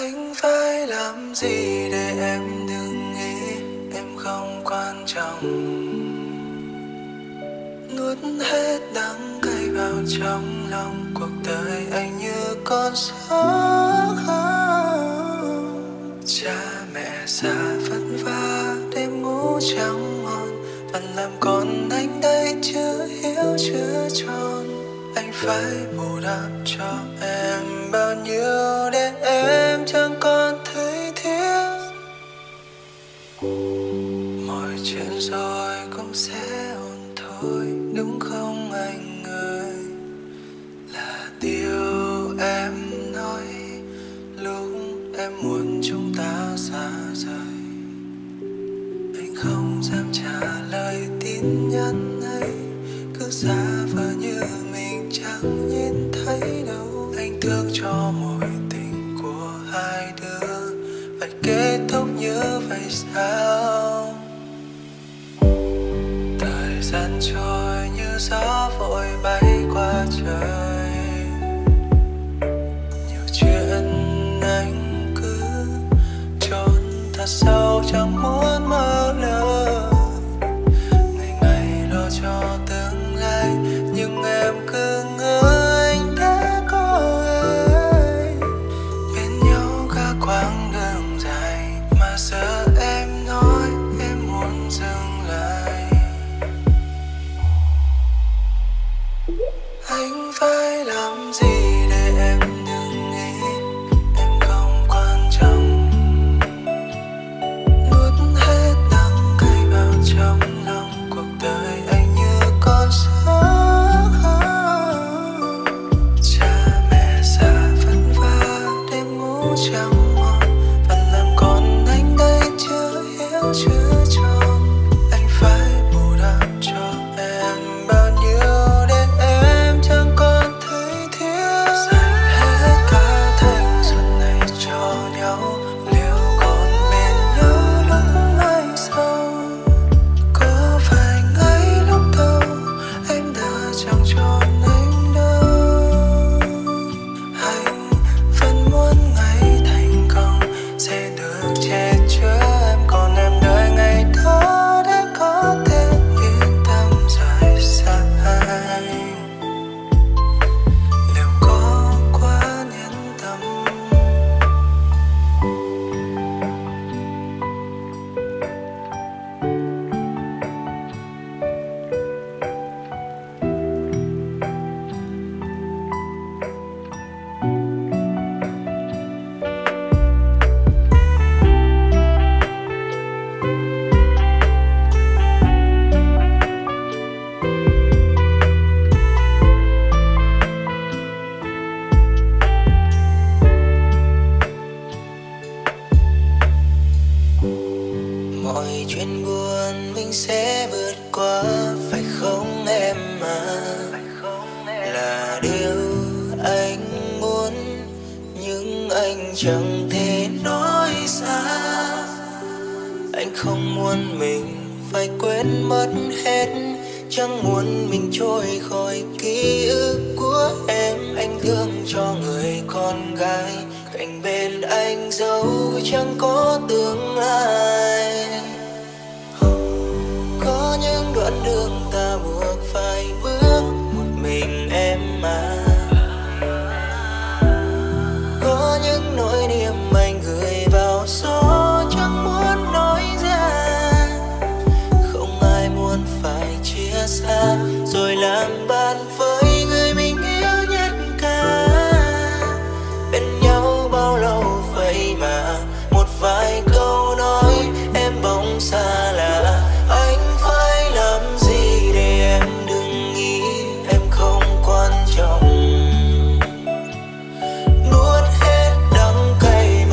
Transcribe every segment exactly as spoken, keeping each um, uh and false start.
Anh phải làm gì để em đừng nghĩ em không quan trọng, nuốt hết đắng cay vào trong lòng. Cuộc đời anh như con sóng, cha mẹ già vất vả đêm ngủ chẳng ngon, vẫn làm con anh đây chưa hiểu chưa tròn. Anh phải bù đắp cho em bao nhiêu để em chẳng còn thấy thiếu. Mọi chuyện rồi cũng sẽ ổn thôi, đúng không anh ơi? Là điều em nói lúc em muốn chúng ta xa rời. Anh không dám trả lời tin nhắn ấy, cứ giả vờ như mình chẳng nhìn thấy đâu. Anh thương cho mối tình của hai đứa phải kết thúc như vậy sao? Thời gian trôi như gió vội bay qua trời, nhiều chuyện anh cứ trốn thật sâu chẳng muốn mơ lỡ. Ngày ngày lo cho tương lai nhưng em cứ ngỡ anh đã có ai. Bên nhau cả quãng đường dài mà giờ em nói em muốn dừng lại. Anh phải làm gì để em đừng nghĩ em không quan trọng, nuốt hết đắng cay vào trong lòng. Cuộc đời anh như con sóng, cha mẹ già vất vả đêm ngủ chẳng ngon, vẫn làm con anh đây chưa hiểu chưa tròn. Anh phải bù đắp cho em bao nhiêu để em chẳng còn thấy thiếu. Dành hết cả thanh xuân này cho nhau, liệu còn bên nhau lúc mai sau? Có phải ngay lúc đầu em đã chẳng chọn anh đâu? Anh vẫn muốn ngày thành công sẽ được che chở em, còn em đợi ngày đó để có thể yên tâm rời xa anh. Liệu có quá nhẫn tâm? Mọi chuyện buồn mình sẽ vượt qua, phải không em à? Là điều anh muốn nhưng anh chẳng thể nói ra. Anh không muốn mình phải quên mất hết, chẳng muốn mình trôi khỏi ký ức của em. Anh thương cho người con gái cạnh bên anh dẫu chẳng có tương lai. Có những đoạn đường ta buộc phải bước một mình em mà. Có những nỗi niềm anh gửi vào gió chẳng muốn nói ra. Không ai muốn phải chia xa rồi làm bạn với người mình yêu nhất cả. Bên nhau bao lâu vậy mà một vài câu nói em bỗng xa lạ. Anh phải làm gì để em đừng nghĩ em không quan trọng, nuốt hết đắng cay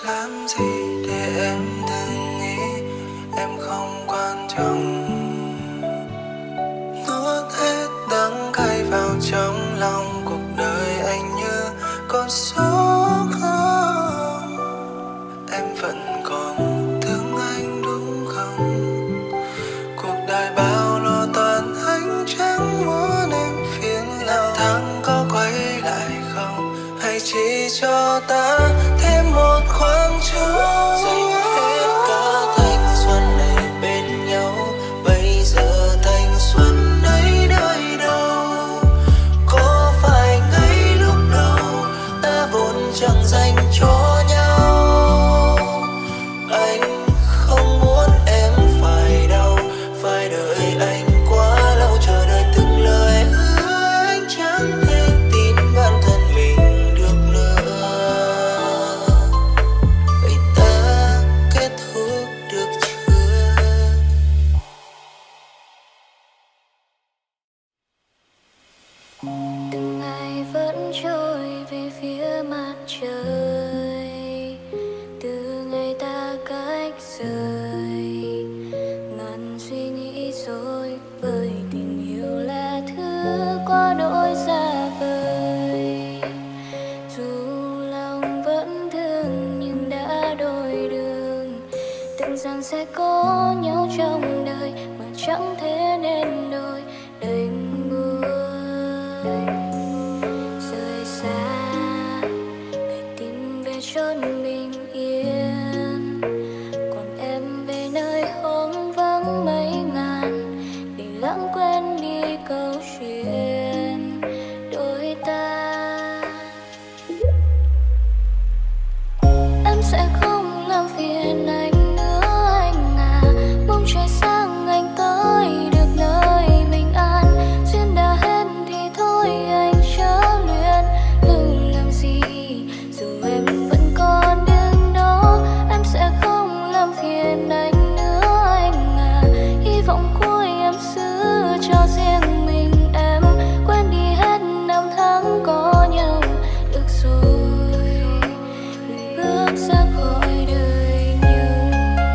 làm gì để em đừng nghĩ em không quan trọng. Nuốt hết đắng cay vào trong lòng, cuộc đời anh như con số không. Em vẫn còn thương anh đúng không? Cuộc đời bao lo toan anh chẳng muốn em phiền lòng. Tháng có quay lại không, hay chỉ cho ta thêm một khoảng trống? Dành hết cả thanh xuân này bên nhau, bây giờ thanh xuân ấy nơi đâu? Có phải ngay lúc đầu ta vốn chẳng dành cho nhau? Anh không muốn em phải đau, phải đợi anh quá lâu, chờ đợi từng lời hứa anh chẳng thể tin bản thân mình được nữa. Vậy ta kết thúc được chưa? Từng ngày vẫn trôi về phía mặt trời, từ ngày ta cách rời. Ngàn suy nghĩ dối bời, tình yêu là thứ quá đỗi xa vời. Dù lòng vẫn thương nhưng đã đổi đường, tưởng rằng sẽ có nhau trong đời mà chẳng thể nên đôi. Đành buồn rời xa để tìm về chốn bình yên, còn em về nơi hoang vắng mấy ngàn để lãng quên đi câu chuyện đôi ta. Em sẽ không làm phiền anh nữa anh à, mong trời sáng anh tới được nơi bình an. Duyên đã hết thì thôi anh chớ luyện lưu làm gì, dù em vẫn còn đứng đó. Em sẽ không làm phiền anh nữa anh à, hy vọng cuối em giữ cho riêng mình em. Quên đi hết năm tháng có nhau được rồi, đừng bước ra khỏi đời nhau.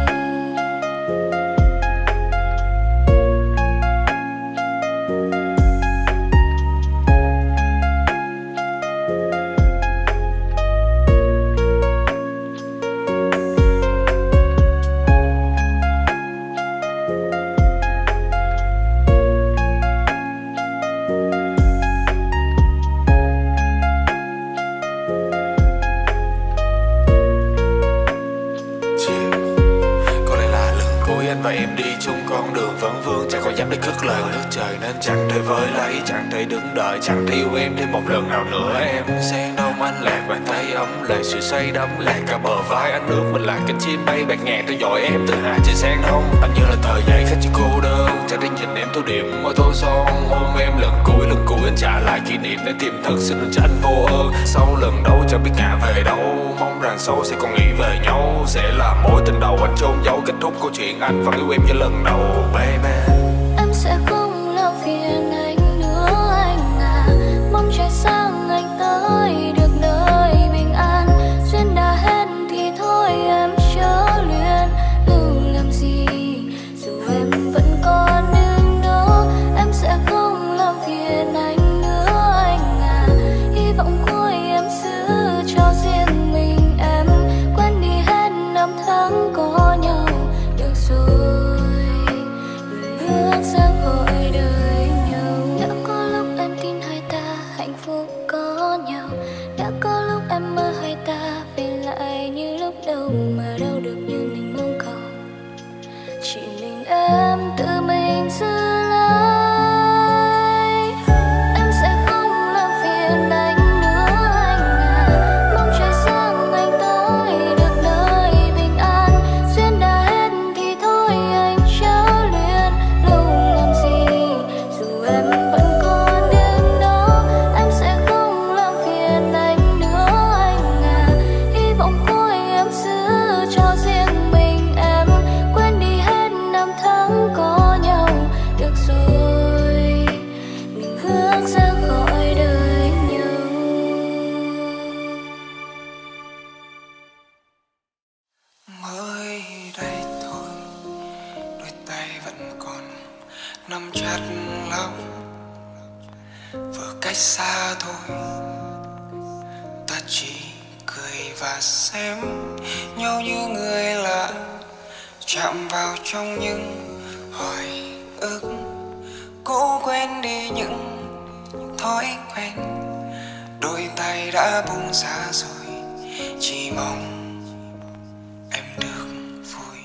Chiều, có lẽ là lần cuối anh và em đi chung con đường vấn vương, chẳng còn dám để cất lời nước trời nên chẳng thể với lấy, chẳng thể đứng đợi, chẳng thể yêu em thêm một lần nào nữa. Em sen đông anh lạc bàn tay ấm, là sự say đắm lạc cả bờ vai anh nước mình là cánh chim bay bạt ngàn theo dõi em từ hạ trên sang đông. Anh như là tờ giấy khách chỉ cô đơn, chẳng thể nhìn em tô điểm môi tô son. Hôn em lần cuối lần cuối anh trả lại kỷ niệm để tìm thật xin đừng cho anh vô ơn. Sau lần đầu chẳng biết ngã về đâu, mong rằng sau sẽ còn nghĩ về nhau, sẽ là mối tình đầu anh chôn giấu, kết thúc câu chuyện anh vẫn yêu em như lần đầu baby. Em sẽ không làm phiền anh nữa anh à, mong trời sáng anh tới được nơi bình an. Duyên đã hết thì thôi em chớ luyện lưu làm gì, dù em vẫn còn đứng đó. Em sẽ không làm phiền anh nữa anh à, hy vọng cuối em giữ cho riêng mình em. Quên đi hết năm tháng có nhau được rồi, đừng bước ra khỏi đời nhau. Đã có lúc em tin hai ta hạnh phúc có nhau, đã có lúc em mơ hai ta về lại như lúc đầu mà đâu được như mình mong cầu. Chỉ mình em tự mình giữ lấy. Em sẽ không làm phiền anh nữa anh à, mong trời sáng anh tới được nơi bình an. Duyên đã hết thì thôi anh chớ luyện lưu làm gì, dù em vẫn còn đứng đó. Em sẽ không làm phiền anh nữa anh à, hy vọng cuối em giữ cho nắm chặt lắm, vừa cách xa thôi. Ta chỉ cười và xem nhau như người lạ, chạm vào trong những hồi ức, cố quên đi những thói quen. Đôi tay đã buông xa rồi, chỉ mong em được vui.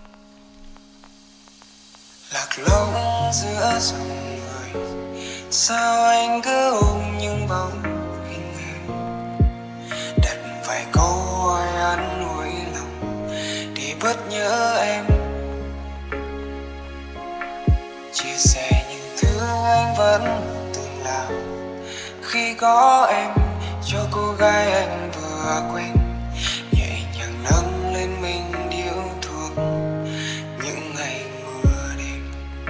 Lạc lõng giữa dòng người, sao anh cứ ôm những bóng hình em, đặt vài câu hỏi an ủi lòng để bớt nhớ em. Chia sẻ những thứ anh vẫn từng làm khi có em, cho cô gái anh vừa quen, nhẹ nhàng nâng lên mình điếu thuốc những ngày mưa đêm.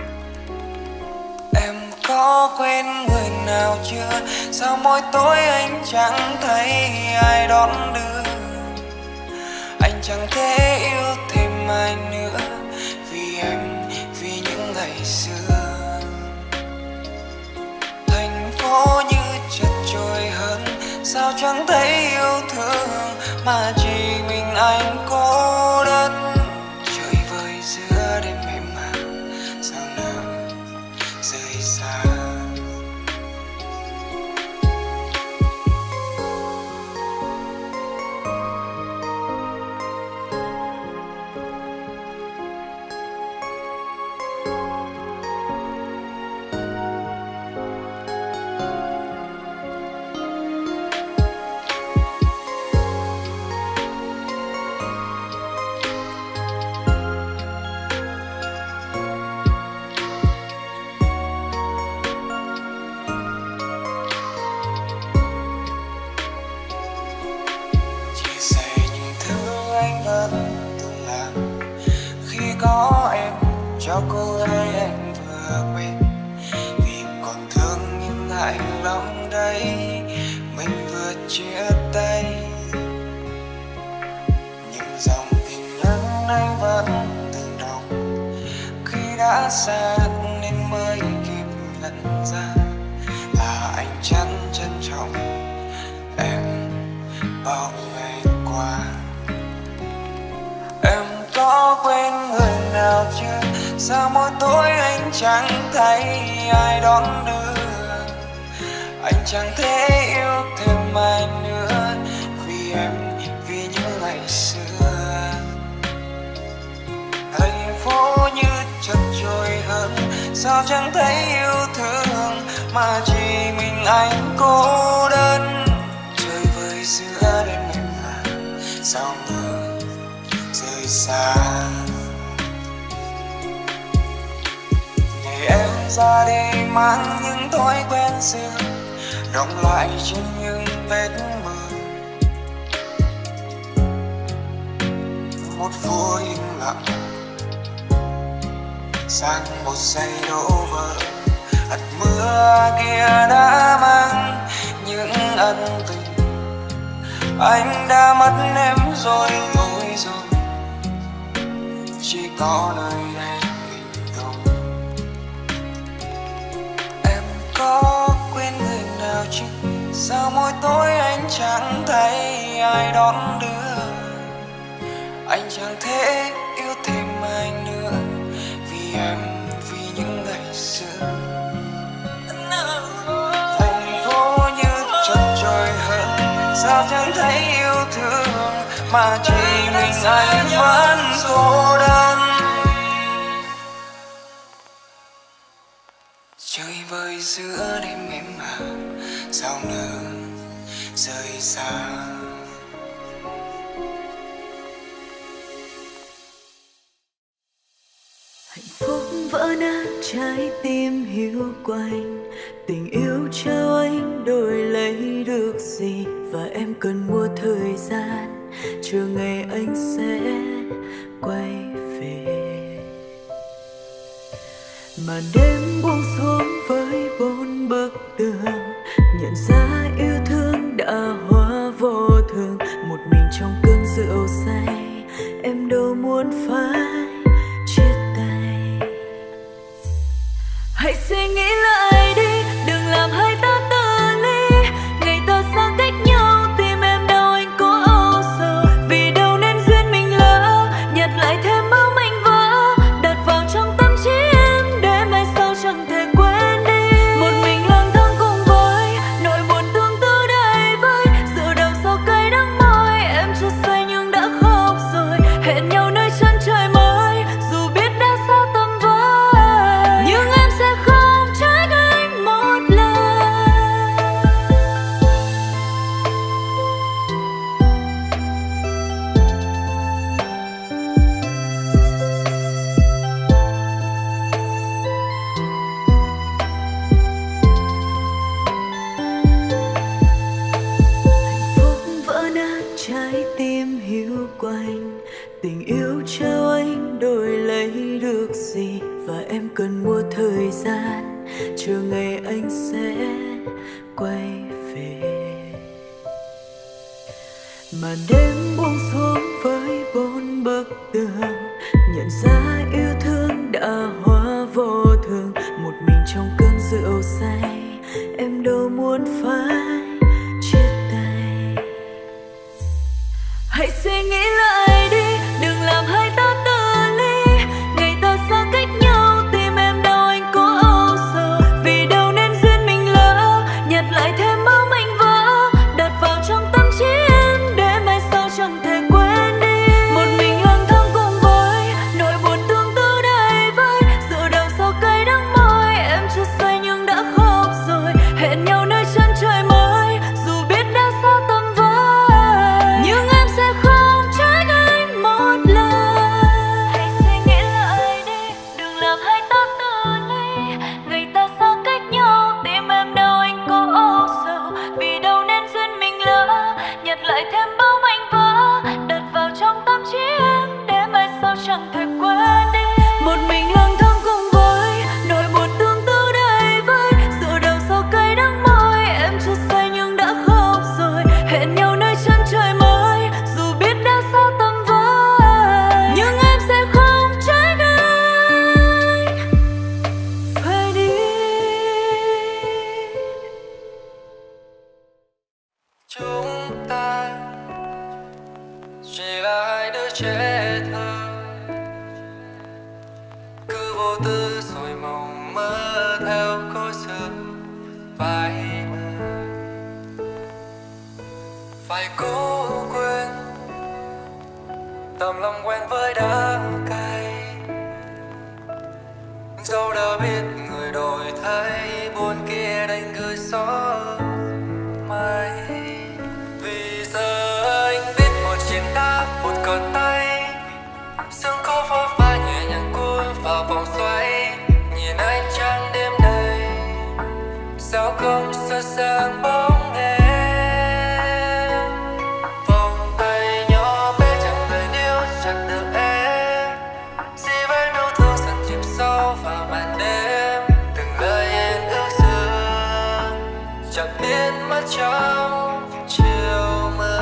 Em có quên người nào chưa? Sao mỗi tối anh chẳng thấy ai đón đưa? Anh chẳng thể yêu thêm ai nữa vì em, vì những ngày xưa. Thành phố như chật chội hơn, sao chẳng thấy yêu thương mà chỉ mình anh cô đơn. Trời vơi giữa đêm em mà sao nỡ rời xa. Có em cho cô gái anh vừa quen, vì còn thương nhưng ngại lắm đây, mình vừa chia tay. Những dòng tin nhắn anh vẫn từng đọc, khi đã xa nên mới kịp nhận ra là anh chẳng trân trọng em bao ngày qua. Em có quên người nào chưa? Sao mỗi tối anh chẳng thấy ai đón đưa? Anh chẳng thể yêu thêm ai nữa vì em, vì những ngày xưa. Thành phố như chật chội hơn, sao chẳng thấy yêu thương mà chỉ mình anh cô đơn. Trời vơi giữa đêm em mà sao ngờ rời xa. Ngày em ra đi mang những thói quen xưa, đọng lại trên những vết mưa. Một phút im lặng sang một giây đổ vỡ. Hạt mưa kia đã mang những ân tình, anh đã mất em rồi thôi rồi, chỉ có nơi đây mình thôi. Em có quên người nào chứ? Sao mỗi tối anh chẳng thấy ai đón đưa? Anh chẳng thể yêu thêm ai nữa vì em, vì những ngày xưa. Thành phố như chật chội hơn, sao chẳng thấy yêu thương mà chỉ mình anh vẫn cô đơn. Chơi vơi giữa đêm em mà sao nỡ rời xa. Hạnh phúc vỡ nát trái tim hiu quạnh, tình yêu trao anh đổi lấy được gì? Và em cần mua thời gian chờ ngày anh sẽ quay về. Màn đêm buông xuống với bốn bức tường, nhận ra yêu thương đã hóa vô thường. Một mình trong cơn rượu say, em đâu muốn phải chia tay. anh. Tình yêu trao anh đổi lấy được gì, và em cần mua thời gian chờ ngày anh sẽ quay về. Màn đêm buông xuống với bốn bức tường, nhận ra yêu thương đã hóa vô thường. Một mình trong cơn rượu say, em đâu muốn phải chia tay. Hãy suy nghĩ lại đi, đừng làm hai ta tự ly. Ngày ta xa cách nhau, tim em đau anh có âu sầu. Vì đâu nên duyên mình lỡ, nhặt lại thêm bao mảnh vỡ, đặt vào trong tâm trí em để mai sau chẳng thể quên đi. Một mình lang thang cùng với nỗi buồn tương tư đầy vơi, dựa đầu sau cây đắng môi. Em chưa say nhưng đã khóc rồi, hẹn nhau nơi chân trời mới, dù biết đã xa tầm với, nhưng em sẽ không trách anh một lời. Hãy suy nghĩ lại đi, đừng làm hai ta tự ly. Ngày ta xa cách nhau, tim em đau anh có âu sầu. Vì đâu nên duyên mình lỡ, nhặt lại thêm bao mảnh vỡ, đặt vào trong tâm trí em để mai sau chẳng thể quên đi. Một mình lang thang cùng với nỗi buồn tương tư đầy vơi, dựa đầu sau cây đắng môi. Em chưa say nhưng đã khóc rồi, hẹn nhau nơi chân trời mới, dù biết đã xa tầm với, nhưng em sẽ không trách anh phải đi. Chúng ta chỉ là hai đứa trẻ thơ, cứ vô tư rồi mộng mơ theo cõi sương phai mờ. Phải cố quên tầm lòng quen với đắng cay, dẫu đã biết người đổi thay, buồn kia đành gửi gió mây. Vì giờ anh biết một chiến đá một cơn tay, sương khói phó pha nhẹ nhàng cuốn vào vòng xoay. Nhìn anh trăng đêm đầy, sao không soi sáng bóng em. Vòng tay nhỏ bé chẳng thể níu chặt được em, chỉ vẫn đâu thương dần chìm sâu vào màn đêm. Từng lời em ước xưa chẳng biến mất trong chiều mưa.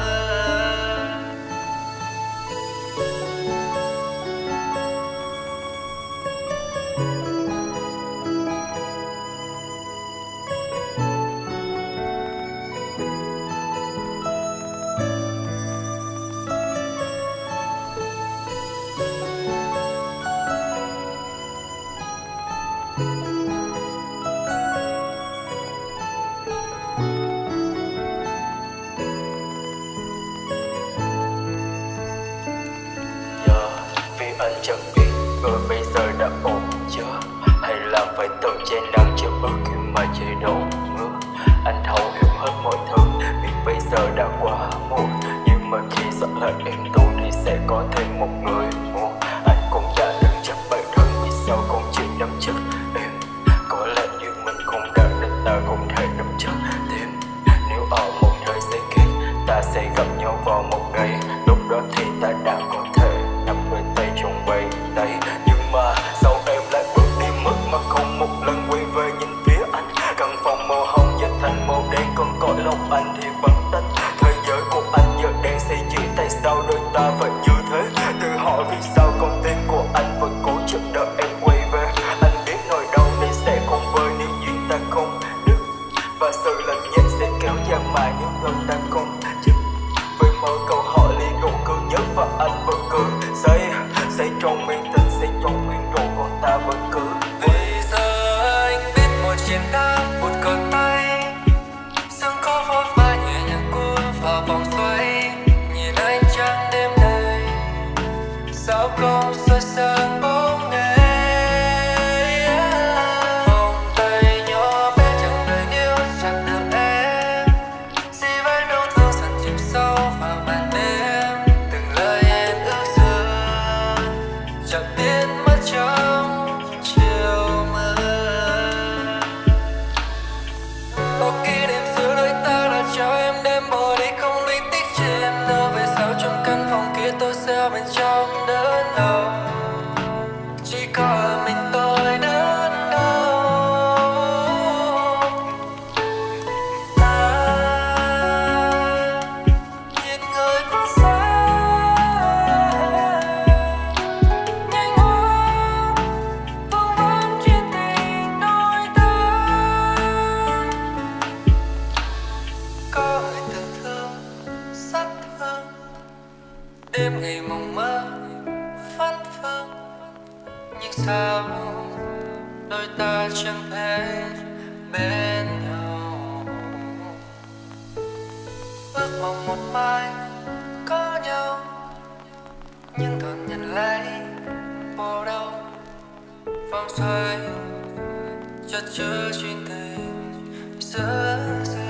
Giờ vì anh chẳng biết người bây giờ đã ổn chưa, hay là phải tự che nắng cho ước khi mà trời đổ mưa. Anh thấu hiểu hết mọi thứ, biết bây giờ đã quá muộn, nhưng mà khi dọn lại em tu thì sẽ có thêm một người mua. Anh cũng đã từng chấp bản thân, vì sao không chịu nắm chắc em. Có lẽ như mình không đã nên ta không thể nắm chắc thêm. Nếu ở một nơi sẽ khác, ta sẽ gặp nhau vào một ngày, lúc đó thì ta đã có thể nắm đôi tay trong vây tay. Nhưng mà sao em lại bước đi mất mà không một lần quay về nhìn phía anh. Căn phòng màu hồng giờ thành màu đen, còn cõi lòng anh thì vẫn tách. Thế giới của anh giờ đang xây chỉ, tại sao đôi ta vẫn như thế. Tự hỏi vì sao con tim của anh vẫn cố chờ đợi em quay về. Anh biết nỗi đau này sẽ không vơi nếu duyên ta không đứt, và sự lạnh nhạt sẽ kéo dài mãi nếu lòng ta không dứt. Với mỗi câu hỏi liên tục cứ nhớ và anh vẫn cứ say say trong miên tình, say trong miên rượu, còn ta vẫn cứ. Vì giờ anh biết một chiến đá một cơn tay, sương khói phó pha nhẹ nhàng cuốn vào vòng xoay. Nhìn anh trăng đêm đầy, sao không soi sáng bóng em. Vòng tay nhỏ bé chẳng thể níu chặt được em, chỉ vẫn đâu thương dần chìm sâu vào màn đêm. Từng lời em ước xưa chẳng biến mất trong chiều mưa. Có kỷ niệm xưa đôi ta đã cho em đêm bỏ đi không linh tích trên. Giờ về sau trong căn phòng kia tôi sẽ bên trong đớn đau, chỉ có mình tôi đớn đau. Ta nhìn người phương xa, nhanh hoa vương vấn chuyện tình đôi ta. Có người từng thương sát thương, đêm ngày mộng mơ phấn phương, nhưng sao đôi ta chẳng thể bên nhau. Ước mong một mai có nhau, nhưng thường nhận lấy vô đâu. Vòng xoay chất chứa chuyện tình giữa duyên.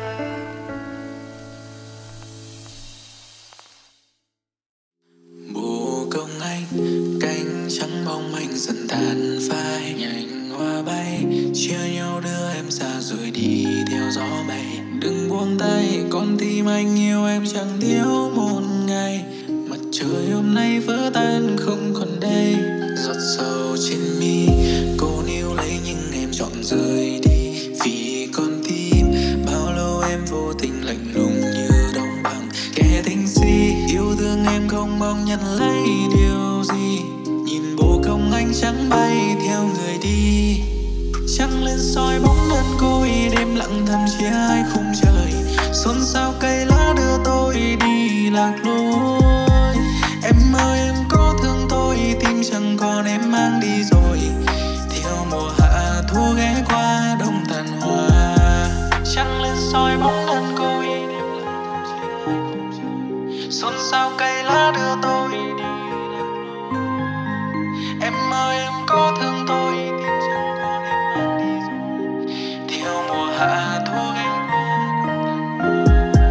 Mùa công anh cánh trắng mong manh dần tàn phai, nhành hoa bay chia nhau đưa em xa rồi đi theo gió mây. Đừng buông tay con tim anh yêu em chẳng thiếu một ngày. Mặt trời hôm nay vỡ tan không còn đây, giọt sầu trên mi cô níu lấy nhưng em chọn rời đi. Vì con tim bao lâu em vô tình lạnh lùng như đóng băng, kẻ thinh si yêu thương em không mong nhận lấy điều gì. Nhìn bồ công anh trắng bay theo người đi, trăng lên soi bóng đơn côi đêm lặng thầm chia hai khung trời. Xôn xao cây lá đưa tôi đi lạc lối. Em ơi em có thương tôi, tim chẳng còn em mang đi rồi. Theo mùa hạ thu ghé qua đông tàn hoa, trăng lên soi bóng đơn côi đêm lặng thầm chia hai khung trời. Xôn xao cây lá đưa tôi đi lạc lối. Em ơi em có thương tôi, tim chẳng còn em mang đi rồi. Theo mùa hạ thu ghé qua đông tàn hoa.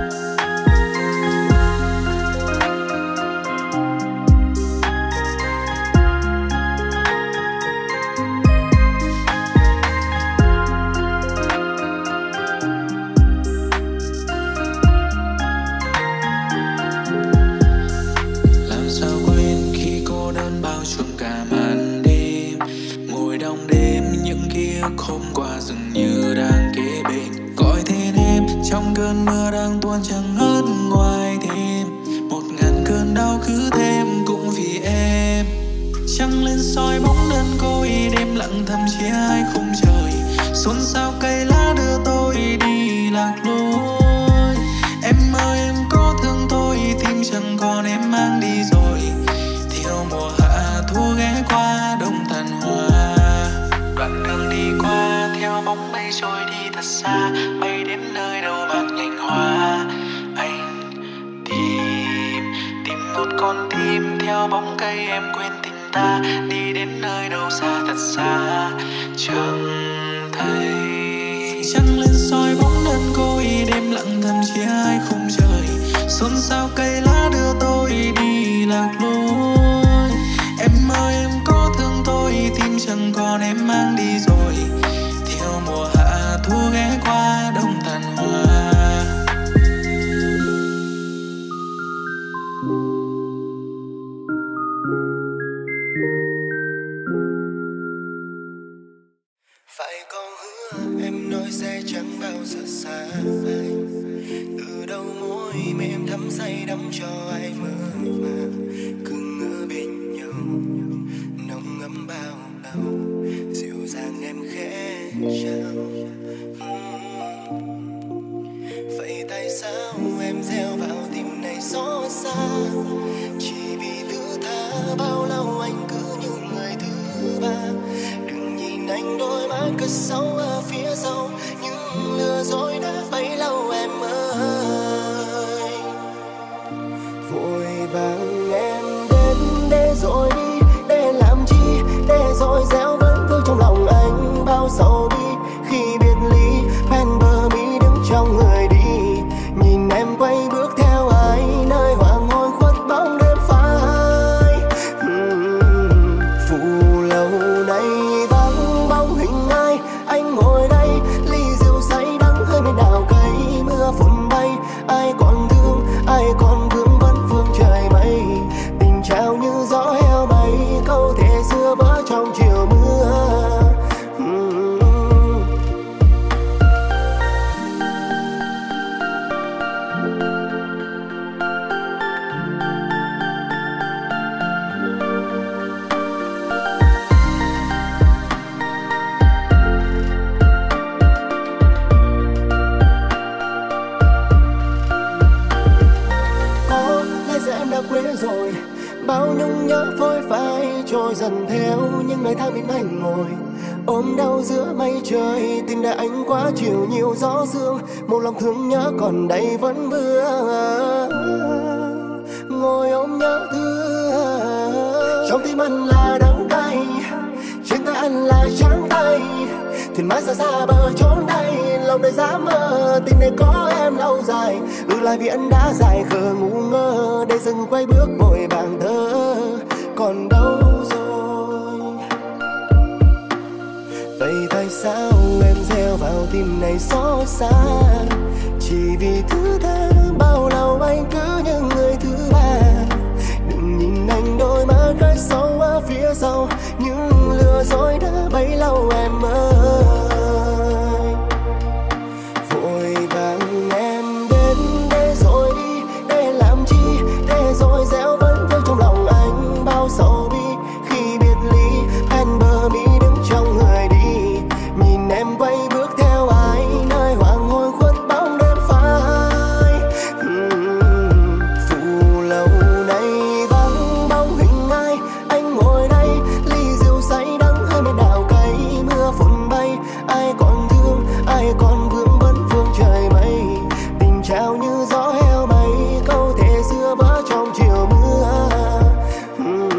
Làm sao quên khi cô đơn bao trùm cả màn đêm, ngồi đong đêm những ký ức hôm qua dường như đang kế bên. Gọi tên em trong cơn mưa đang tuôn chẳng ngớt ngoài thêm. Một ngàn cơn đau cứ thêm cũng vì em. Trăng lên soi bóng đơn côi đêm lặng thầm chia hai khung trời. Xôn xao cây lá đưa tôi đi lạc lối. Em ơi em có thương tôi, tim chẳng còn em mang đi rồi. Theo mùa hạ thu ghé qua đông tàn hoa. Đoạn đường đi qua theo bóng mây trôi đi thật xa, bay đến nơi đâu bạc nhành hoa. Anh tìm tìm một con tim theo bóng cây em quên tình ta, đi đến nơi đâu xa thật xa chẳng thấy. Trăng lên soi bóng đơn côi đêm lặng thầm chia hai khung trời. Xôn xao cây lá đưa tôi đi lạc lối. Em ơi em có thương tôi, tim chẳng còn em mang đi rồi. Theo mùa hạ thu ghé qua đông tàn hoa. Phải có hứa em nói sẽ chẳng bao giờ xa anh. Từ đâu môi mà em thắm say đắm cho ai mơ mà. Cứ ngỡ bên nhau nồng ấm bao lâu, dịu dàng em khẽ trao. Vậy tại sao em gieo vào tim này xót xa? Chỉ vì thứ tha bao lâu anh cứ như người thứ ba. Đừng nhìn anh đôi mắt cất sâu ở phía sau, những lừa dối đã bấy lâu em ơi. Vội vàng em đến để rồi đi, để làm chi, để rồi gieo vẫn vương trong lòng anh bao sầu bi. Khi biệt ly ven bờ mi đứng trong người đi, nhìn em quay bước theo ai nơi hoàng hôn khuất bóng đêm phai. Phụ lâu nay vắng bóng hình ai, anh thương nhớ phôi phai trôi dần theo những ngày tháng bên anh ngồi ôm đau giữa mây trời. Tình đã anh quá chiều nhiều gió sương, một lòng thương nhớ còn đây vẫn vương ngồi ôm nhớ thương. Trong tim anh là đắng cay, trên tay anh là trắng tay, thuyền mãi xa xa bờ chốn đây. Lòng đời dám mơ tình này có em lâu dài, ừ lại vì anh đã dài khờ ngu ngơ để dừng quay bước vội vàng thơ còn đâu rồi. Vậy tại sao em gieo vào tim này xót xa, chỉ vì thứ tha bao lâu anh cứ như người thứ ba. Đừng nhìn anh đôi mắt khơi sâu ở phía sau, những lừa dối đã bấy lâu em ơi. Vội vàng em đến để rồi đi, để làm chi, để rồi gieo vẫn vương trong lòng anh bao sầu bi. Khi biệt ly anh bờ mi đứng trong người đi, nhìn em quay bước theo ai nơi hoàng hôn khuất bóng đêm phai. uhm, Phụ lâu nay vắng bóng hình ai, anh ngồi đây ly rượu say đắng hơi men đào cay. Mưa phùn bay ai còn thương, ai còn vương vấn phương trời mây. Tình trao như gió heo bay, câu thề xưa vỡ trong chiều mưa. uhm.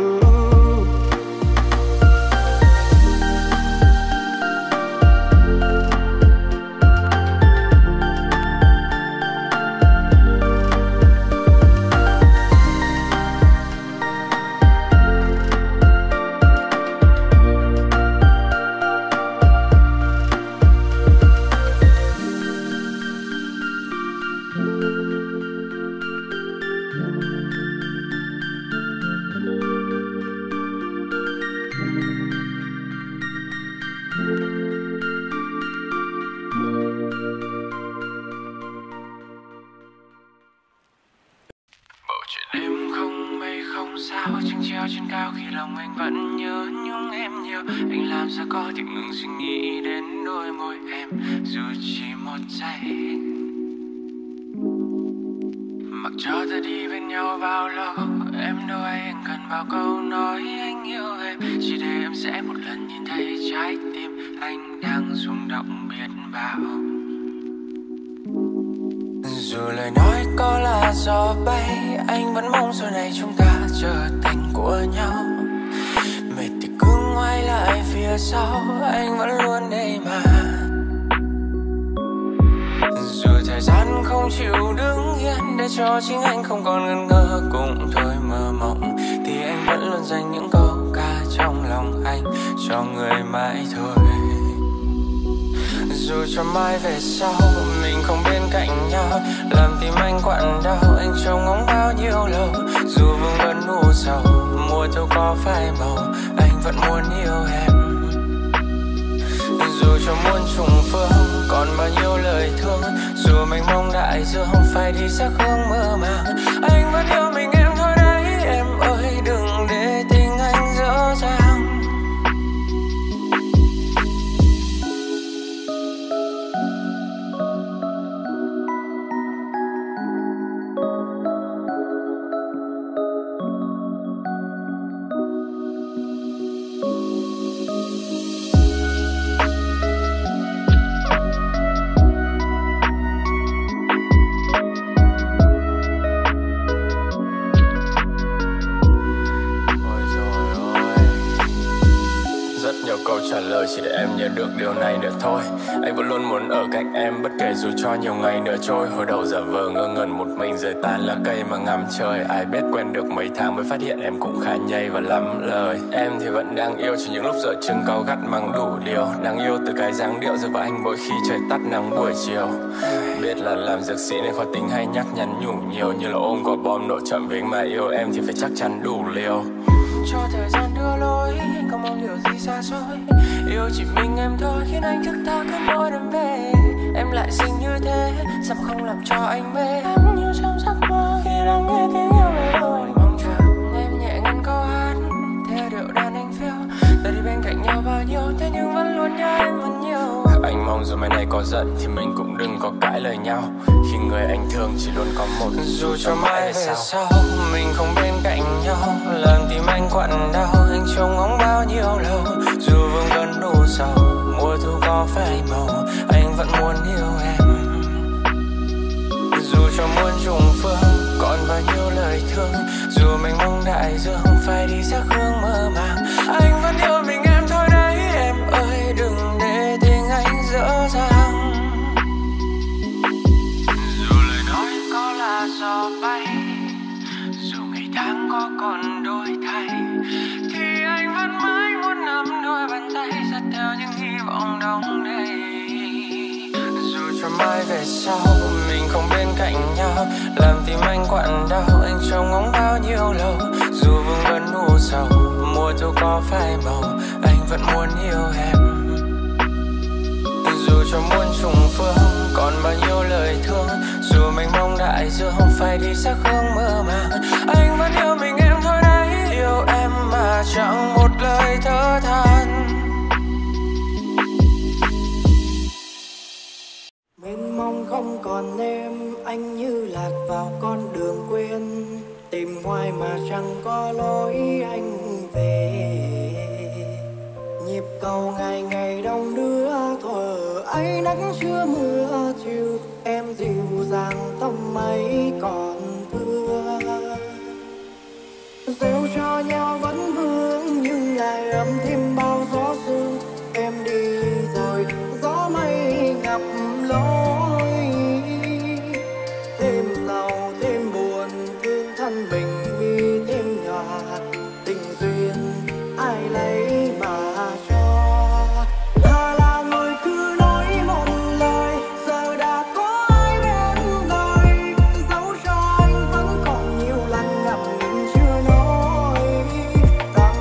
Bầu trời đêm không mây không sao, trăng treo trên cao khi lòng anh vẫn nhớ nhung em nhiều. Anh làm sao có thể ngừng suy nghĩ đến đôi môi em dù chỉ một giây. Mặc cho ta đi bên nhau bao lâu, em đâu anh cần bao câu nói anh yêu em. Chỉ để em sẽ một lần nhìn thấy trái tim anh đang rung động biết bao. Dù lời nói có là gió bay, anh vẫn mong sau này chúng ta trở thành của nhau. Mệt thì cứ ngoái lại phía sau, anh vẫn luôn đây mà. Dù thời gian không chịu đứng yên để cho chính anh không còn ngần ngơ cũng thôi mơ mộng, thì anh vẫn luôn dành những câu ca trong lòng anh cho người mãi thôi. Dù cho mai về sau mình không bên cạnh nhau, làm tim anh quặn đau anh trông ngóng bao nhiêu lâu. Dù vương vấn u sầu mùa thu có phai màu, anh vẫn muốn yêu em. Dù cho muôn trùng phương còn bao nhiêu lời thương, dù mình mong đại dương phải đi xa hướng mơ màng, anh vẫn yêu mình em thôi đấy em ơi. Đừng để tình anh dở dang. Trả lời chỉ để em nhớ được điều này nữa thôi. Anh vẫn luôn muốn ở cạnh em bất kể dù cho nhiều ngày nữa trôi. Hồi đầu giả vờ ngơ ngẩn một mình rời tàn lá cây mà ngắm trời. Ai biết quen được mấy tháng mới phát hiện em cũng khá nhây và lắm lời. Em thì vẫn đang yêu chỉ những lúc giờ chừng cáu gắt mang đủ điều. Đang yêu từ cái dáng điệu giờ với anh mỗi khi trời tắt nắng buổi chiều. Biết là làm dược sĩ nên khó tính hay nhắc nhắn nhủ nhiều, như là ôm quả bom nổ chậm với mà yêu em thì phải chắc chắn đủ liều. Cho thời gian đưa lối, anh không mong điều gì xa xôi. Yêu chỉ mình em thôi khiến anh thức ta cứ mỗi đêm về. Em lại xinh như thế, sao không làm cho anh mê. Em như trong giấc mơ khi đang nghe tiếng yêu về đôi. Mong chờ em nhẹ ngân câu hát theo điệu đàn anh phiêu. Ta đi bên cạnh nhau bao nhiêu, thế nhưng vẫn luôn nhớ em vẫn nhiều. Anh anh mong dù mai này có giận thì mình cũng đừng có cãi lời nhau. Khi người anh thương chỉ luôn có một. Dù cho mai về sau mình không bên cạnh nhau, làm tim anh quặn đau, anh trông ngóng bao nhiêu lâu. Dù vương vấn đủ sầu, mùa thu có phai màu, anh vẫn muốn yêu em. Dù cho muôn trùng phương còn bao nhiêu lời thương, dù mình mong đại dương phải đi sắc hương mơ màng, anh vẫn yêu mình em thôi đấy em ơi, đừng để tình anh dở dang. Dù lời nói có là gió bay, dù ngày tháng có còn đổi thay, thì anh vẫn mãi muốn nắm đôi bàn tay dắt theo những hy vọng đong đầy. Dù cho mai về sau mình không bên cạnh nhau, làm tim anh quặn đau, anh trông ngóng bao nhiêu lâu. Dù vương vấn u sầu, mùa thu có phai màu, anh vẫn muốn yêu em. Dù cho muôn trùng phương còn bao nhiêu lời thương, dù mình mong đại dương phải đi sắc hương mơ màng, anh vẫn yêu mình em thôi đấy, yêu em mà chẳng một lời thở than. Mênh mông không còn em, anh như lạc vào con đường quên, tìm hoài mà chẳng có lối anh về. Nhịp cầu ngày ngày đông đưa thuở ấy, nắng chưa mưa chiều, em dịu dàng tông mây còn thưa. Gieo cho nhau vẫn vương nhưng lại ấm thêm bao gió sương. Em đi rồi gió mây ngập lối, thêm giàu thêm buồn thương thân mình vì thêm nhòa. Tình duyên ai lấy mà cho, thà là người cứ nói một lời, giờ đã có ai bên đời. Dẫu cho anh vẫn còn nhiều lần ngập ngừng chưa nói, tạm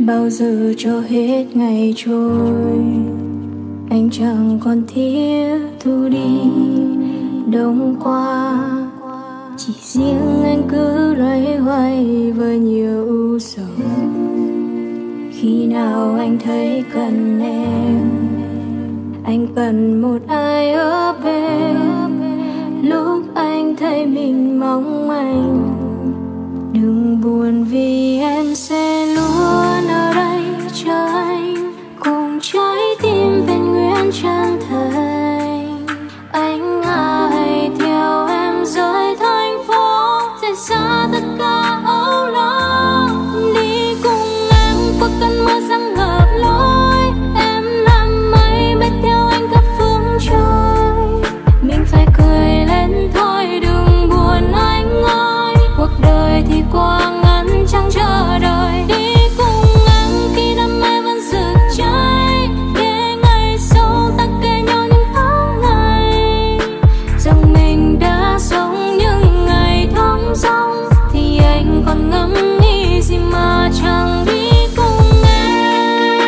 bao giờ cho hết ngày trôi. Anh chẳng còn thiết thu đi đông qua, chỉ riêng anh cứ loay hoay với nhiều ưu sầu. Khi nào anh thấy cần em, anh cần một ai ở bên. Lúc anh thấy mình mong manh, đừng buồn vì em sẽ luôn ở đây chờ anh, cùng trái tim vẹn nguyên chân thành. Anh à, hãy theo em rời thành phố, rời xa tất cả âu lo. Đi cùng em qua cơn mưa giăng ngập lối, em làm mây bay theo anh khắp phương trời. Mình phải cười lên thôi, đừng buồn anh ơi, cuộc đời thì qua ngắn chẳng chờ đợi. Đi cùng em khi đam mê vẫn rực cháy, để ngày sau ta kể nhau những tháng ngày. Rằng mình đã sống những ngày thong dong, thì anh còn ngẫm nghĩ gì mà chẳng đi cùng em.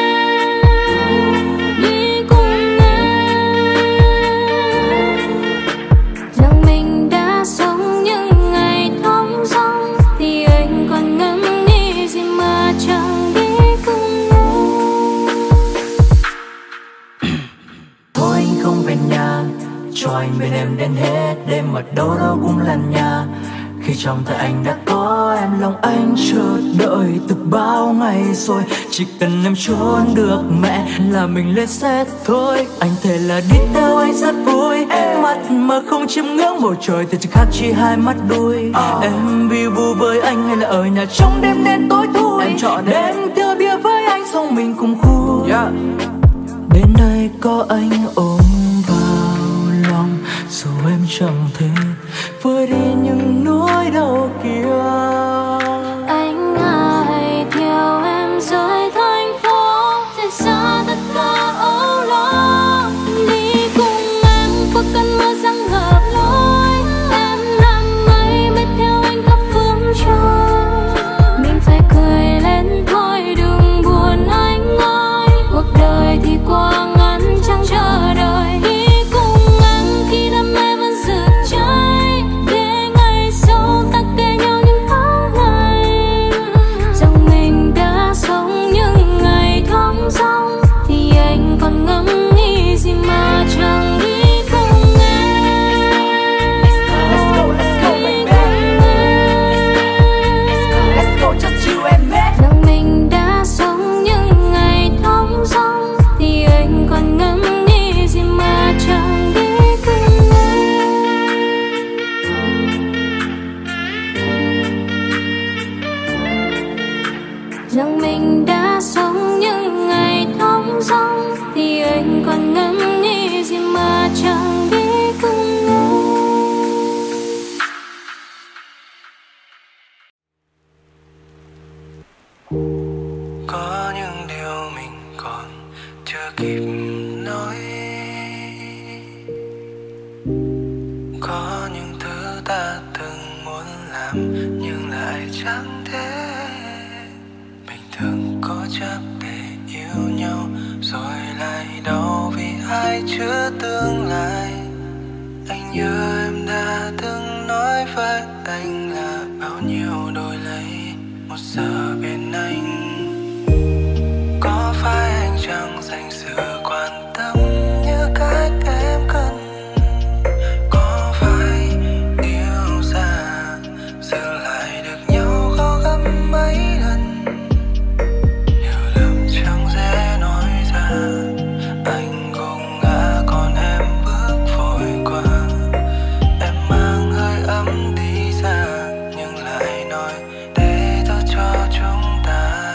Đi cùng em. Rằng mình đã sống những ngày thong dong, thì anh còn ngẫm nghĩ gì mà chẳng đi cùng em. Thôi anh không về nhà, cho anh bên em đến hết đêm, ở đâu đâu cũng là nhà. Khi trong tay anh đã có em, lòng anh chờ đợi từ bao ngày rồi. Chỉ cần em trốn được mẹ là mình lên xe thôi. Anh thề là đi theo anh rất vui, mắt mà không chiêm ngưỡng bầu trời thì chỉ khác chi hai mắt đuôi. Em vi vu với anh hay là ở nhà trong đêm đen tối thui, em chọn đêm tiêu bia với anh xong mình cùng khu. Đến đây có anh ôm vào lòng, dù em chẳng thể vơi đi những nỗi đau kia. Anh à, hãy theo em rời thành phố, rời xa tất cả âu lo. Đi cùng em qua cơn mưa giăng ngập lối, em làm mây bay theo anh khắp phương trời. Mình phải cười lên thôi, đừng buồn anh ơi, cuộc đời thì qua ngắn chẳng chờ đợi. Đi cùng em khi đam mê vẫn rực cháy, để ngày sau ta kể nhau những tháng ngày. Rằng mình đã sống những ngày thong dong, thì anh còn ngẫm nghĩ gì mà chẳng đi cùng em. Let's go, let's go baby, let's go just you and me. Rằng mình đã sống những ngày thong dong, thì anh còn ngẫm nghĩ gì mà chẳng đi cùng em. Rằng mình đã sống những ngày thong dong, thì anh còn ngẫm nghĩ gì mà chẳng đi cùng em. Có những điều mình còn chưa kịp nói, có những thứ ta từng muốn làm nhưng lại chẳng thể. Bình thường cố chấp để yêu nhau, rồi lại đau vì ai chưa tương lai. Anh nhớ em đã từng nói với anh là bao nhiêu đổi lấy một giờ bên anh. Có phải anh chẳng dành sự quan tâm như cách em cần? Có phải yêu xa giữ lại được nhau khó gấp mấy lần? Hiểu lầm chẳng dễ nói ra, anh gục ngã còn em bước vội qua. Em mang hơi ấm đi xa nhưng lại nói để tôi cho chúng ta.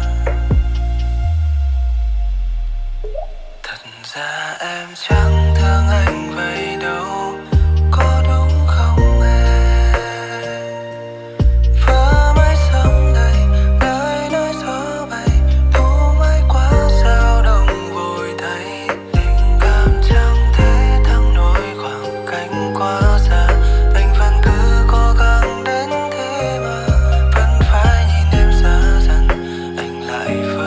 Thật ra em chẳng thương anh vậy đâu, có đúng không em? Vỡ mãi sớm đầy lời nói gió bay, thu mãi quá sao đông vội thấy. Tình cảm chẳng thể thắng nổi khoảng cách quá xa. Anh vẫn cứ cố gắng đến thế mà vẫn phải nhìn em xa dần. Anh lại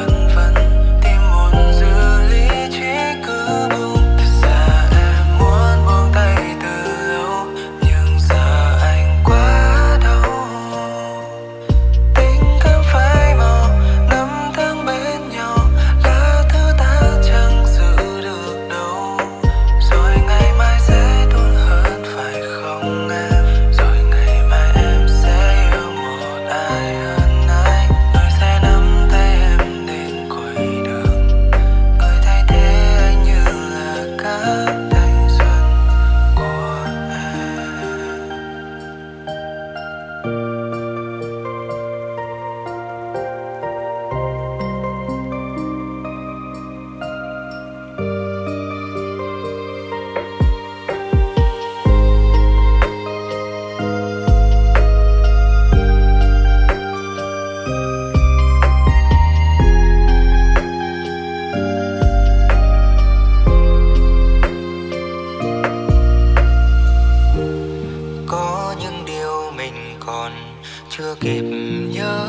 kịp nhớ.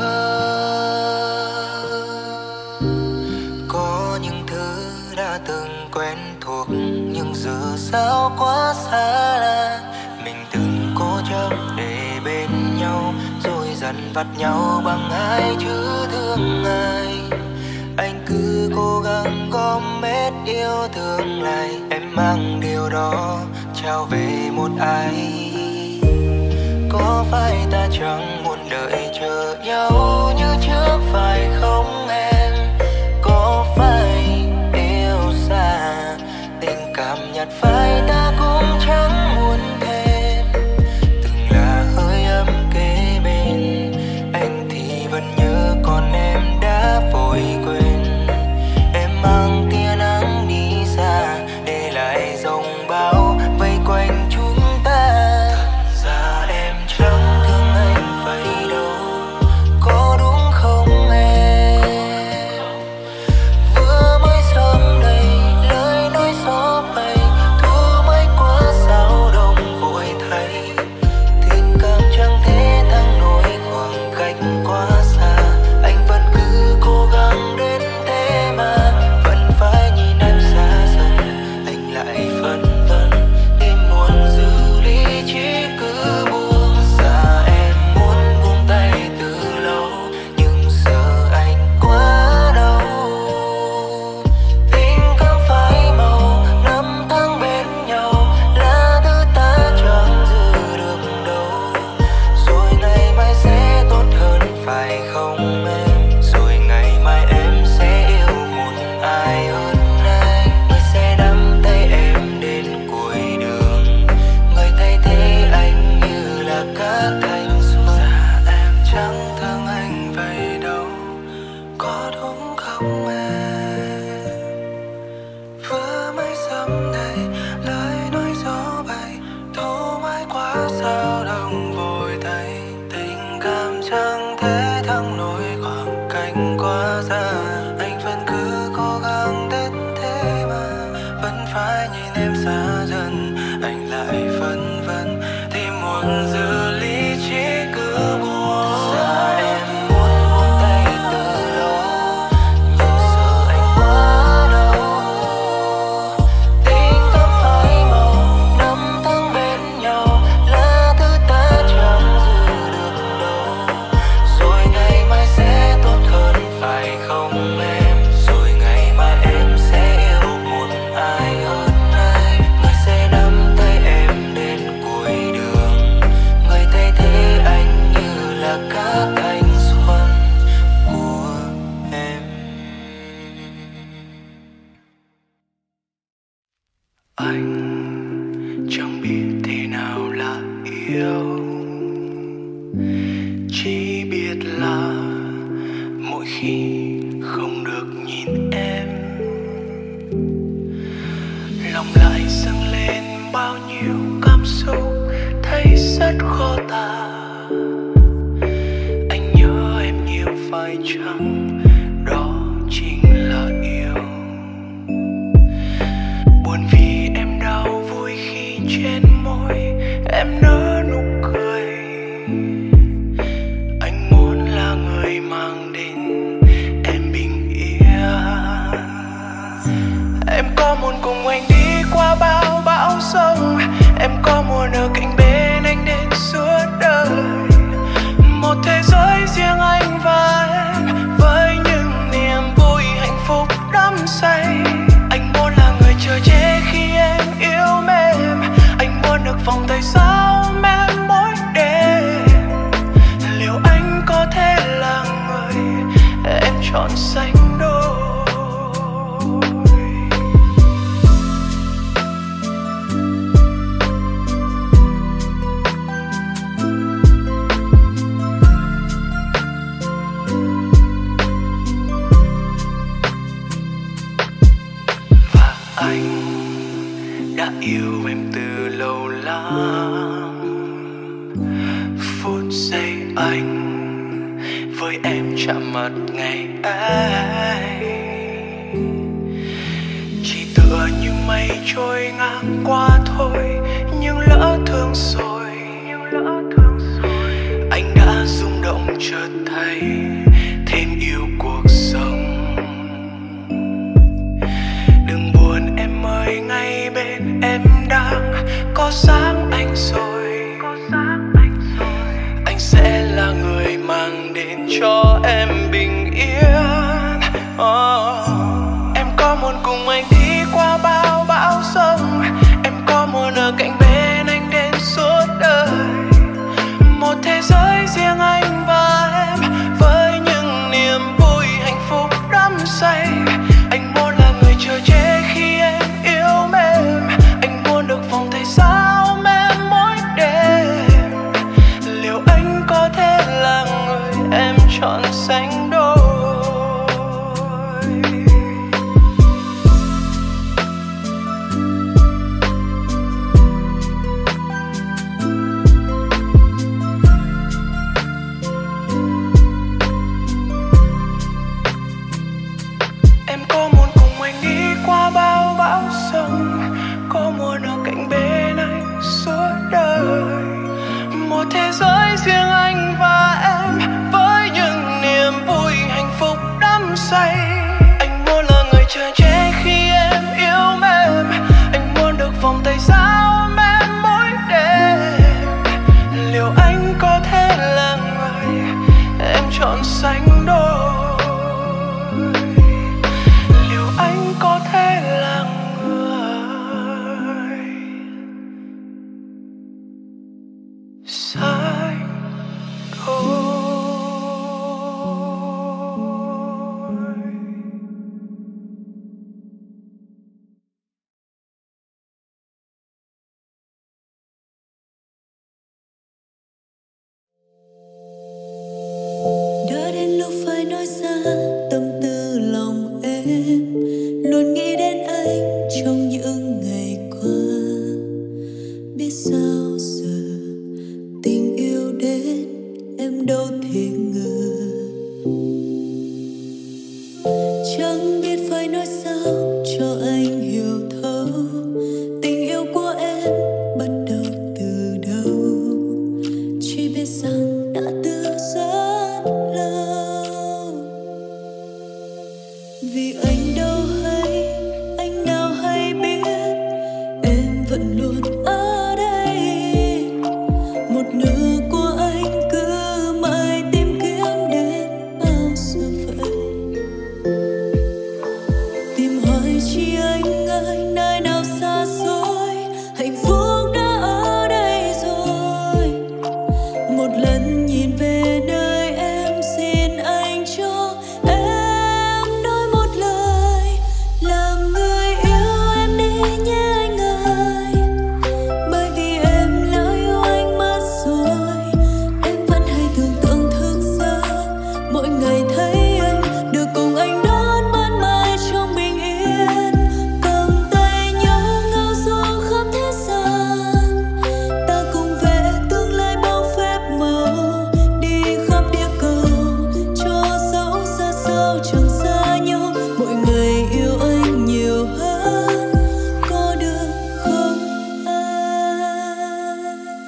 Có những thứ đã từng quen thuộc nhưng giờ sao quá xa lạ. Mình từng cố chấp để bên nhau rồi dần vặt nhau bằng hai chữ thương ai. Anh cứ cố gắng gom hết yêu thương lại, em mang điều đó trao về một ai. Có phải ta chẳng muốn đợi chờ nhau như trước phải không em? Có phải yêu xa tình cảm nhạt phai ta cũng chẳng muốn thêm. Từng là hơi ấm kế bên anh thì vẫn nhớ, còn em đã vội quên. Em mang tia nắng đi xa để lại dòng bão vây quanh chúng ta. Thật ra em chẳng thương anh vậy đâu, có đúng không em? Vừa mới sớm đây lời nói gió bay, thu mới quá sao đông vội thấy. Tình cảm chẳng thể thắng nổi khoảng cách quá xa. Anh vẫn cứ cố gắng đến thế mà vẫn phải nhìn em xa dần. Anh lại phân vân tim muốn giữ lý trí cứ buông xa. Em muốn buông tay từ lâu nhưng giờ anh quá đau. Tình cảm phai màu năm tháng bên nhau là thứ ta chẳng giữ được đâu. Rồi ngày mai sẽ tốt hơn phải không em? Rồi ngày mai em sẽ yêu một ai hơn anh. Người sẽ nắm tay em đến cuối đường, người thay thế anh như là cát thanh xuân. Dạ em chẳng thương anh vậy đâu, có đúng không em? Vừa mới sớm đây lời nói gió bay, thu mãi quá sao đông vội thấy. Tình cảm chẳng thể thắng nổi khoảng cách quá xa. Anh vẫn cứ cố gắng đến thế mà vẫn phải nhìn em xa dần. Anh lại phân vân thì muốn giữ lý trí cứ buông. Dạ em muốn buông tay từ lâu nhưng giờ anh quá đau. Tình cảm phai màu năm tháng bên nhau là thứ ta chẳng giữ được đâu. Rồi ngày mai sẽ tốt hơn phải không em? Rồi ngày mai em sẽ yêu một ai hơn anh. Người sẽ nắm tay em đến cuối đường, người thay thế anh như là cát thanh xuân của em. Anh chẳng biết thế nào là yêu, chỉ biết là mỗi khi không được nhìn em, lòng lại dâng lên bao nhiêu cảm xúc thấy rất khó tả. Anh nhớ em nhiều phải chăng đó chính là yêu? Buồn vì em đau, vui khi trên môi em nở nụ cười. Anh muốn là người mang đến em bình yên. Em có muốn cùng anh đi qua bao bão sông, em có muốn ở cạnh bên anh đến suốt đời. Một thế giới riêng anh và em với những niềm vui hạnh phúc đắm say. Anh muốn là người chờ che khi em yêu mềm, anh muốn được vòng tay sau em mỗi đêm. Liệu anh có thể là người em chọn sánh đôi? Anh đã yêu em từ lâu lắm. Phút giây anh với em chạm mặt ngày ấy, chỉ tựa như mây trôi ngang qua thôi. Nhưng lỡ thương rồi, anh đã rung động em đang có sáng anh rồi. Anh sẽ là người mang đến cho em bình yên. Oh. Em có muốn cùng anh đi qua bao bão giông, em có muốn ở cạnh bên anh đến suốt đời. Một thế giới riêng anh và em với những niềm vui hạnh phúc đắm say. Anh muốn là người chờ che khi em yêu mềm, anh muốn được vòng tay sao em mỗi đêm. Liệu anh có thể là người em chọn sánh đôi? Em có muốn cùng anh đi qua bao bão giông, có muốn ở cạnh bên anh suốt đời. Một thế giới riêng anh và em với những niềm vui hạnh phúc đắm say. Anh muốn là người chờ che khi em yêu mềm, anh muốn được vòng tay sao em mỗi đêm. Liệu anh có thể là người em chọn sánh đôi? Liệu anh có thể là người sánh đôi? Đã đến lúc phải nói ra tâm tư lòng em, luôn nghĩ đến anh trong những ngày qua. Biết sao giờ tình yêu đến em đâu thể ngờ. Chẳng biết phải nói sao cho anh hiểu thấu tình yêu của em bắt đầu từ đâu. Chỉ biết rằng đã từ rất lâu. Vì anh đâu hay, anh nào hay biết em vẫn luôn ở đây. Một nửa của anh cứ mãi tìm kiếm đến bao giờ vậy. Tìm hoài chi anh ơi, nơi nào xa xôi, hạnh phúc đã ở đây rồi. Một lần nhìn về nơi em, xin anh cho em nói một lời. Làm người yêu em đi nhé anh ơi, bởi vì em đã yêu anh mất rồi. Em vẫn hay tưởng tượng thức giấc mỗi ngày thấy anh được cùng anh đón ban mai trong bình yên. Cầm tay nhau ngao du khắp thế gian, ta cùng vẽ tương lai bao phép màu. Đi khắp địa cầu cho dẫu xa sao chẳng xa nhau. Mỗi ngày yêu anh nhiều hơn, có được không anh?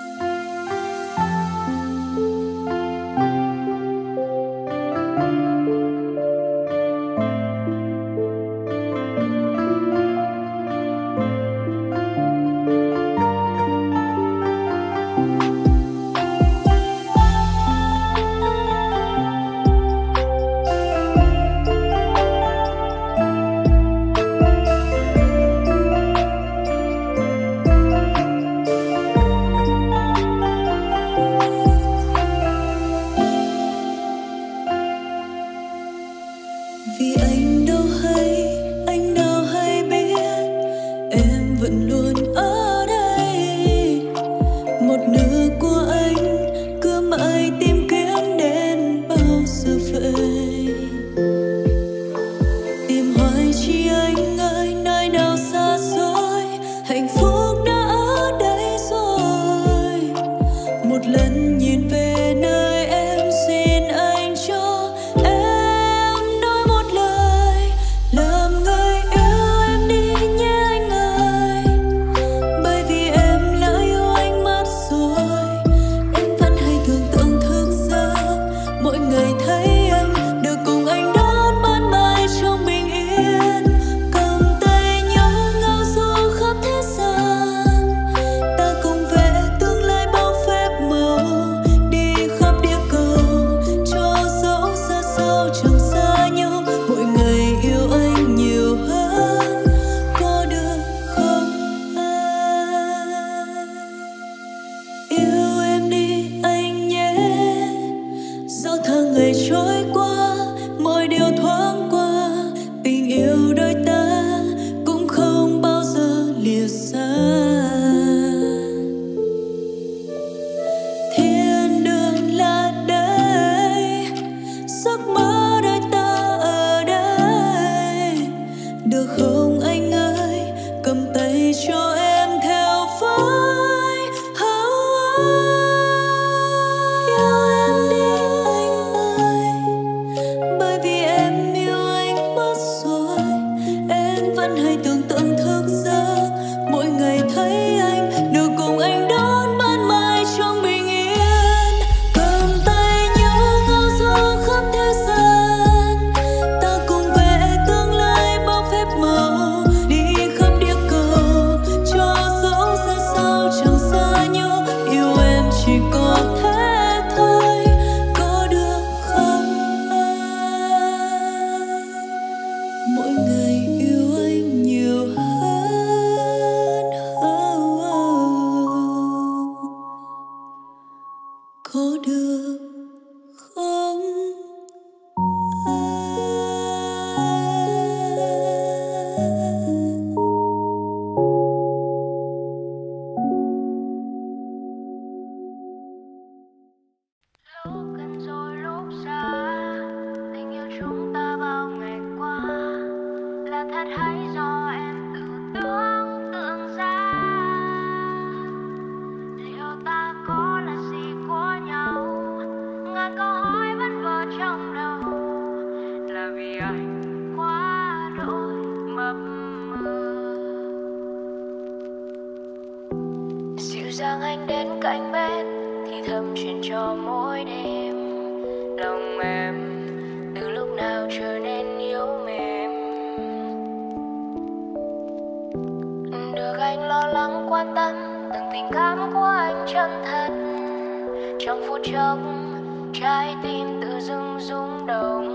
Vì anh đâu hay, anh nào hay biết em vẫn luôn ở đây. Một nửa của anh cứ mãi tìm kiếm đến bao giờ vậy. Tìm hoài chi anh ơi, nơi nào xa xôi, hạnh phúc đã ở đây rồi. Một lần nhìn về nơi em, xin anh cho em nói một lời. Làm người yêu em đi nhé anh ơi, xa. Thiên đường là đây, giấc mơ đôi ta ở đây. Được không anh ơi, cầm tay cho em theo phái. Yêu em đi anh ơi, bởi vì em yêu anh mất rồi. Em vẫn hay tưởng tượng thức giấc, mỗi ngày thấy anh được cùng anh đón ban mai trong bình yên. Cầm tay nhau ngao du khắp thế gian, ta cùng vẽ tương lai bao phép màu. Đi khắp địa cầu cho dẫu xa sao chẳng xa nhau. Yêu em chỉ có thế thôi, có được không anh? Mỗi ngày yêu anh nhiều hơn, oh, oh. Có được không anh? Lúc gần rồi lúc xa, tình yêu chúng ta bao ngày qua là thật hay do em tự tưởng tượng ra. Liệu ta có là gì của nhau? Ngàn câu hỏi vẫn vờ trong đầu, là vì anh quá đỗi mập mờ. Dịu dàng anh đến cạnh bên, thì thầm chuyện cho mỗi đêm. Lòng em từ lúc nào trở nên yếu mềm. Được anh lo lắng quan tâm, từng tình cảm của anh chân thật. Trong phút chốc trái tim tự dưng rung động.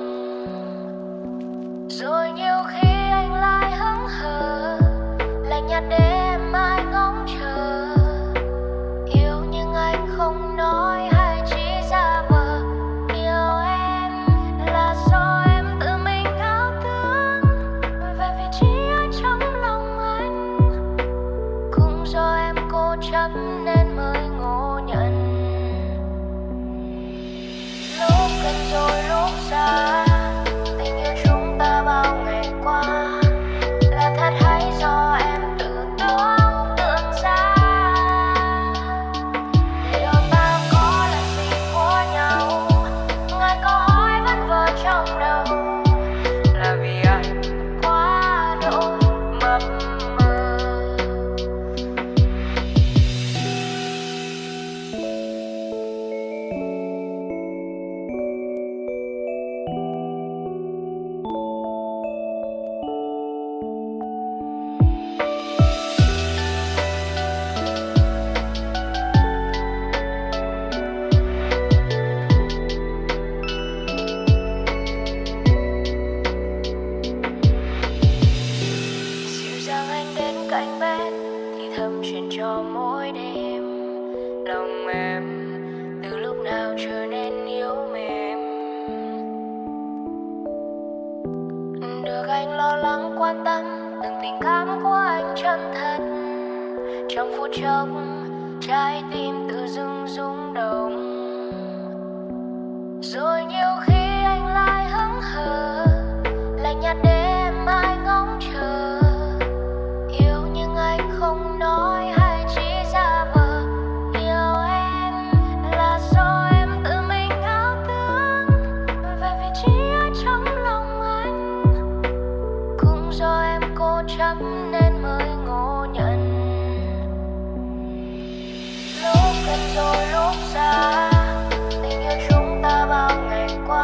Rồi nhiều khi anh lại hững hờ, lạnh nhạt để em mãi ngóng chờ. Yêu nhưng anh không nói hay chỉ giả vờ. Yêu em là do em tự mình ảo tưởng về vị trí ở trong lòng anh. Cũng do em cố chấp nên mới ngộ nhận. Lúc gần rồi lúc xa, tình yêu chúng ta bao ngày qua là thật hay do em tự tưởng tượng ra. Liệu ta có là gì của nhau? Ngàn câu hỏi vẫn vờ trong đầu, là vì anh quá đỗi mập mờ. Dịu dàng anh đến cạnh bên, thì thầm chuyện cho mỗi đêm. Lòng em từ lúc nào trở nên yếu mềm. Được anh lo lắng quan tâm, từng tình cảm của anh chân thật. Trong phút chốc trái tim tự dưng rung động. Rồi nhiều khi anh lại hững hờ, lạnh nhạt để em mãi ngóng chờ. Yêu nhưng anh không nói hay chỉ giả vờ. Yêu em là do em tự mình ảo tưởng về vị trí ở trong lòng anh. Cũng do em cố chấp nên mới ngộ nhận. Lúc gần rồi lúc xa, tình yêu chúng ta bao ngày qua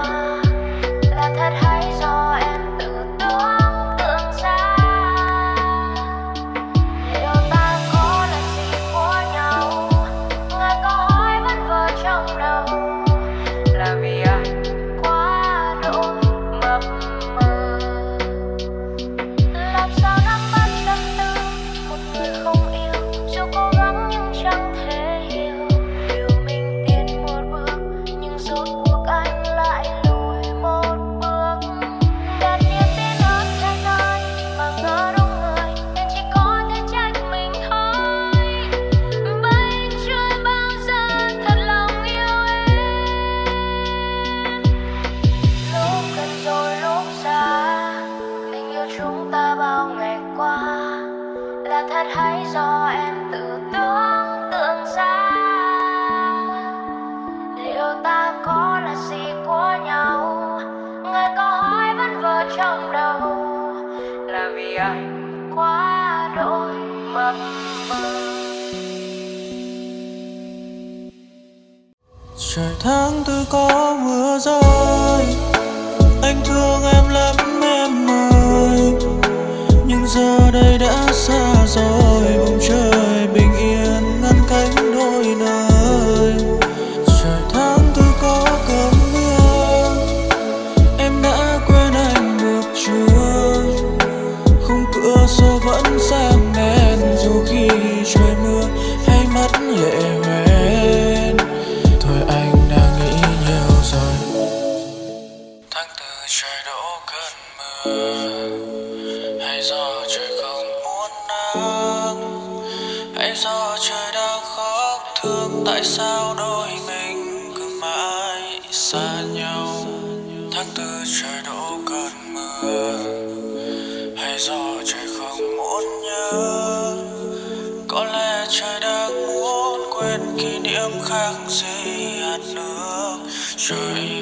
Trời tháng tư có mưa rơi, anh thương em lắm em ơi, nhưng giờ đây đã xa rồi. Bầu trời bình yên ngăn cánh đôi nơi. Trời tháng tư có cơn mưa, em đã quên anh được chưa? Khung cửa sổ vẫn sáng đèn dù khi trời mưa hay mắt lệ hoen. Thôi anh đang nghĩ nhiều rồi. Tháng tư trời đổ cơn mưa, hay do trời không muốn nắng, hay do trời đang khóc thương tại sao đôi mình cứ mãi xa nhau. Tháng tư trời đổ cơn mưa, hay do trời không muốn nhớ, có lẽ trời đang muốn quên kỷ niệm khác gì hạt nước trời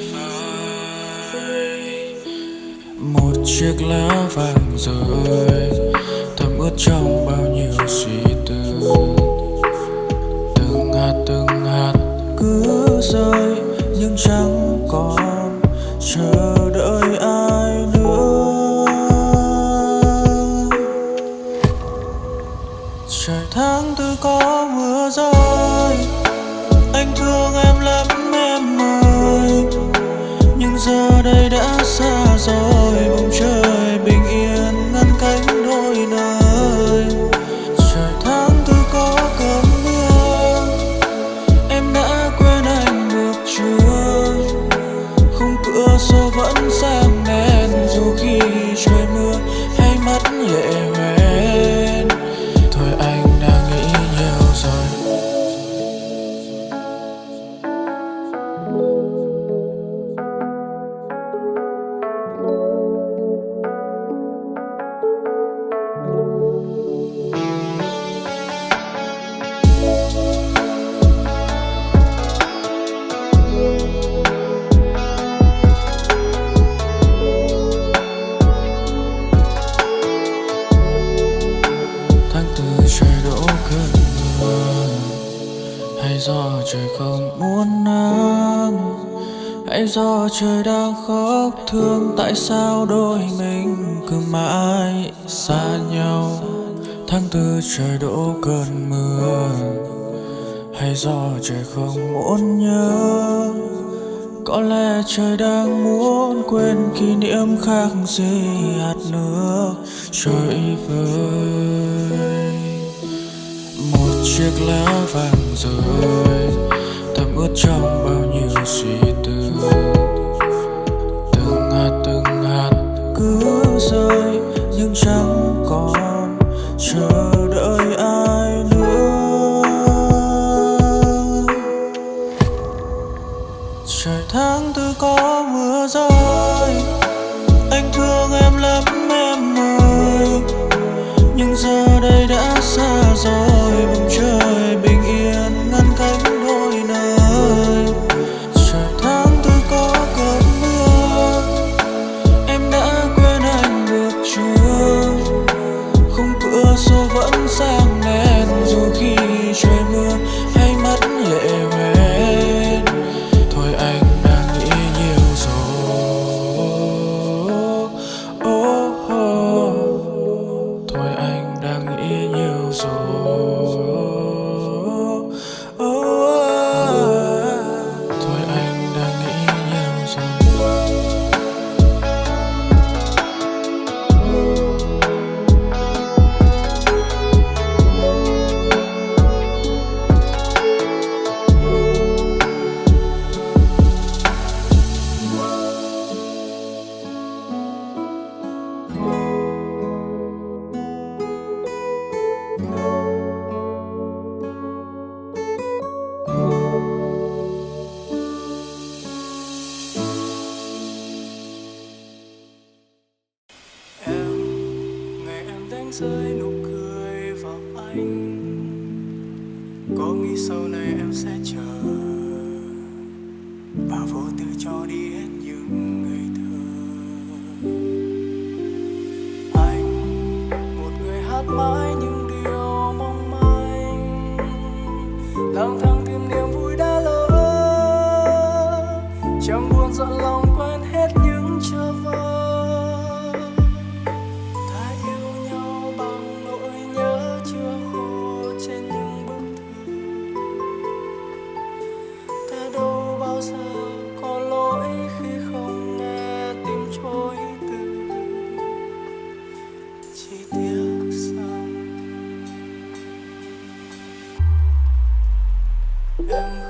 vơi. Một chiếc lá vàng rơi thấm ướt trong bao nhiêu suy tư, từng hạt từng hạt cứ rơi nhưng chẳng còn chờ đợi ai nữa. Trời tháng tư có mưa rơi, anh thương em lắm em ơi, nhưng giờ đây đã xa rồi. Bầu trời bình yên ngăn cánh đôi nơi. Trời tháng tư có cơn mưa, em đã quên anh được chưa? Khung cửa sổ vẫn sáng đèn dù khi trời mưa hay mắt lệ hoen. Thôi anh đang nghĩ nhiều rồi. Hay do trời không muốn nắng, hay do trời đang khóc thương tại sao đôi mình cứ mãi xa nhau. Tháng tư trời đổ cơn mưa, hay do trời không muốn nhớ, có lẽ trời đang muốn quên kỷ niệm khác gì hạt nước trời vơi. Một chiếc lá vàng rơi thấm ướt trong bao nhiêu suy tư, từng hạt từng hạt cứ rơi nhưng chẳng còn chờ đợi ai nữa. Trời tháng tư có mưa rơi, anh thương em lắm em ơi, nhưng giờ đây đã xa rồi. Bầu trời bình yên ngăn cánh đôi nơi. Trời tháng tư có cơn mưa, em đã quên anh được chưa? Khung cửa sổ vẫn sáng đèn dù khi trời mưa hay mắt lệ hoen. Thôi anh đang nghĩ nhiều rồi. Oh, oh. Thôi anh đang nghĩ nhiều rồi. Oh, oh. Thôi anh đang nghĩ nhiều rồi. Rơi nụ cười vào anh, có nghĩ sau này em sẽ chờ và vô tư cho đi hết những ngày thơ. Anh một người hát mãi những điều mong manh, lang thang tìm niềm vui đã lỡ. em